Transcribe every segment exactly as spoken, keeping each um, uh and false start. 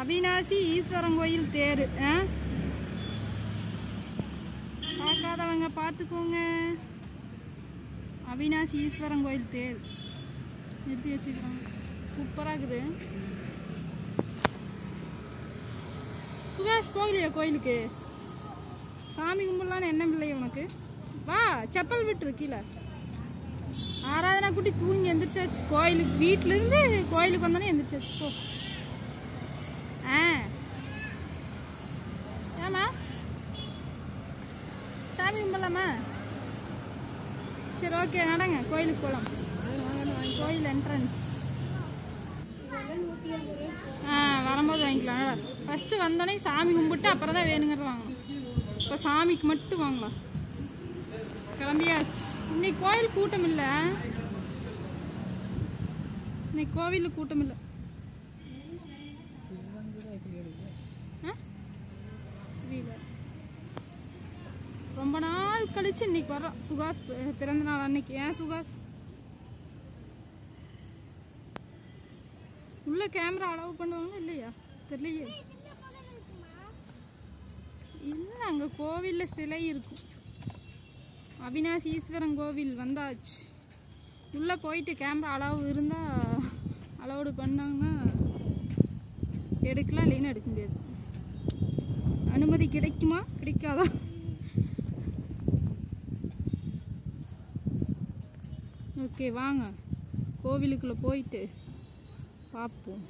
அவினாசி ஈஸ்வரன் கோயில் தேர். பார்க்காதவங்க பார்த்துக்கோங்க. அவினாசி ஈஸ்வரன் கோயில் தேர் நிறுத்தி வச்சுக்கிறோம். சூப்பராக இருக்குது. சுகாஷ் போகலையா கோயிலுக்கு? சாமி கும்பிடலான்னு என்ன இல்லையா உனக்கு? வா, செப்பல் விட்டுரு கீழே. ஆராதனா குட்டி தூங்கி எந்திரிச்சாச்சு. கோயிலுக்கு வீட்டிலேருந்து கோயிலுக்கு வந்தோன்னே எந்திரிச்சாச்சு. போ. ஆ ஏமா சாமி கும்பிடலாமா? சரி, ஓகே, நடங்க கோயிலுக்கு போகலாம். கோயில் என்ட்ரன்ஸ். ஆ வரும்போது வாங்கிக்கலாம். ஃபஸ்ட்டு வந்தோடனே சாமி கும்பிட்டு அப்புறம் தான் வேணுங்கிறத வாங்கணும். இப்போ சாமிக்கு மட்டும் வாங்கலாம். கிளம்பியாச்சு. இன்னைக்கு கோயில் கூட்டம் இல்லை. இன்னைக்கு கோவிலில் கூட்டம் இல்லை. ரொம்ப நாள் கழிச்சு இன்னைக்கு வர்றோம். சுகாஷ் பிறந்த நாள் அன்னைக்கு. ஏன் சுகாஷ்? உள்ள கேமரா அலோவ் பண்ணுவாங்க இல்லையா தெரியலையே. இல்லை, அங்கே கோவிலில் சிலை இருக்கும். அவினாசி ஈஸ்வரன் கோவில் வந்தாச்சு. உள்ளே போயிட்டு கேமரா அலோவ் இருந்தால் அலோடு பண்ணாங்கன்னா எடுக்கலாம், இல்லைன்னா எடுக்க முடியாது. அனுமதி கிடைக்குமா கிடைக்காதா? ஓகே, வாங்க கோவிலுக்குள்ளே போயிட்டு பார்ப்போம்.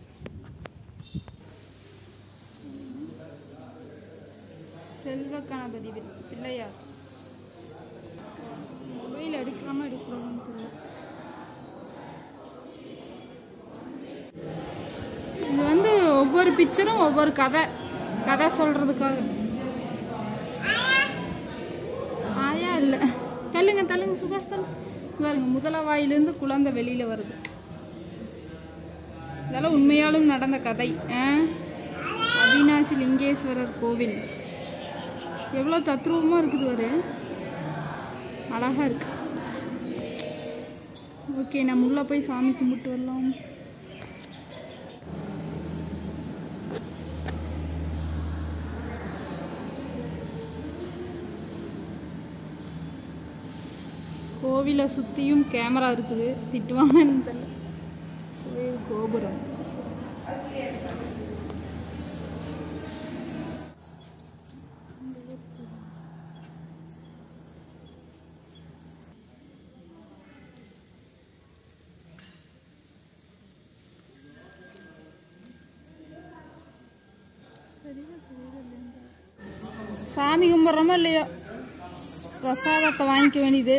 செல்வ கணபதி பிள்ளையார் மொபைல் எடுக்கலாமா எடுக்கலாமான்னு தெரியல. இது வந்து ஒவ்வொரு பிக்சரும் ஒவ்வொரு கதை கதை சொல்றதுக்காக. ஆயா இல்லை, தள்ளுங்க தள்ளுங்க சுகாஷ் தள்ளு. பாருங்க, முதல வாயிலிருந்து குழந்தை வெளியில வருது. இதெல்லாம் உண்மையாலும் நடந்த கதை. அவினாசி லிங்கேஸ்வரர் கோவில் எவ்வளோ தத்ரூபமாக இருக்குது பாரு. அழகா இருக்கு. ஓகே, நம்ம உள்ள போய் சாமி கும்பிட்டு வரலாம். கோவிலை சுற்றியும் கேமரா இருக்குது. திட்டுவாங்கன்னு தெரியல. கோயில் கோபுரம். சாமி கும்பிட்றோமோ இல்லையோ, பிரசாதத்தை வாங்கிக்க வேண்டியது.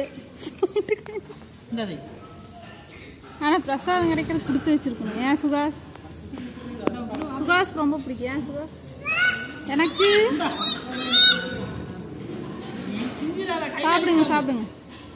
ஆனால் பிரசாதம் கிடைக்கிறது கொடுத்து வச்சிருக்கணும். ஏன் சுகாஷ்? சுகாஷ் ரொம்ப பிடிக்கும். ஏன் சுகாஷ்? எனக்கு சாப்பிடுங்க சாப்பிடுங்க.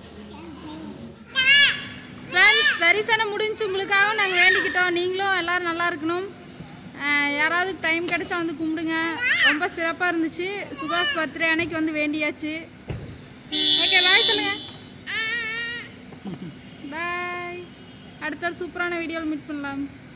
ஃப்ரெண்ட்ஸ், தரிசனம் முடிஞ்சு உங்களுக்காக நாங்கள் வேண்டிக்கிட்டோம். நீங்களும் எல்லோரும் நல்லா இருக்கணும். யாராவது டைம் கிடைச்சா வந்து கும்பிடுங்க. ரொம்ப சிறப்பாக இருந்துச்சு. சுகாஷ் பர்த்டே அன்னைக்கு வந்து வேண்டியாச்சு. ஓகே, பாய் சொல்லுங்க. பாய். அடுத்த சூப்பரான வீடியோவில் மீட் பண்ணலாம்.